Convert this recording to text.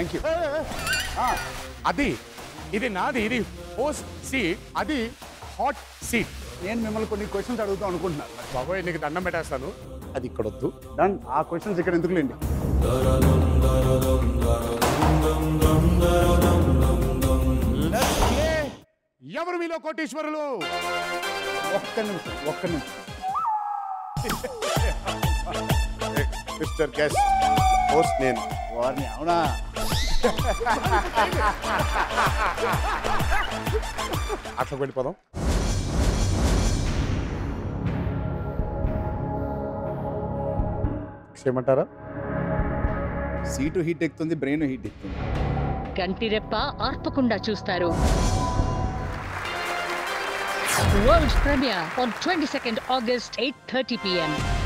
Thank you. అది ఇది నాది, ఇది పోస్ట్ సీట్, అది హాట్ సీట్. నేను మిమ్మల్ని కొన్ని క్వశ్చన్స్ అడుగుతాం అనుకుంటున్నాను. బాబోయ్ నీకు దండం పెట్టేస్తాను, అది ఇక్కడ వద్దు. డన్. ఆ క్వశ్చన్స్ ఇక్కడ ఎందుకులేండి. ఎవరు మీలో కోటీశ్వరులు? ఒక్క నిమిషం. మిస్టర్ గెస్ట్ పోస్ట్ నేను. వారిని అవునా? అట్లా వెళ్ళిపోదాం. చేయమంటారా? సీటు హీట్ ఎక్కుతుంది, బ్రెయిన్ హీట్ ఎక్కుతుంది. కంటి రెప్ప ఆర్పకుండా చూస్తారు. World premiere on 22nd August 8:30 p.m.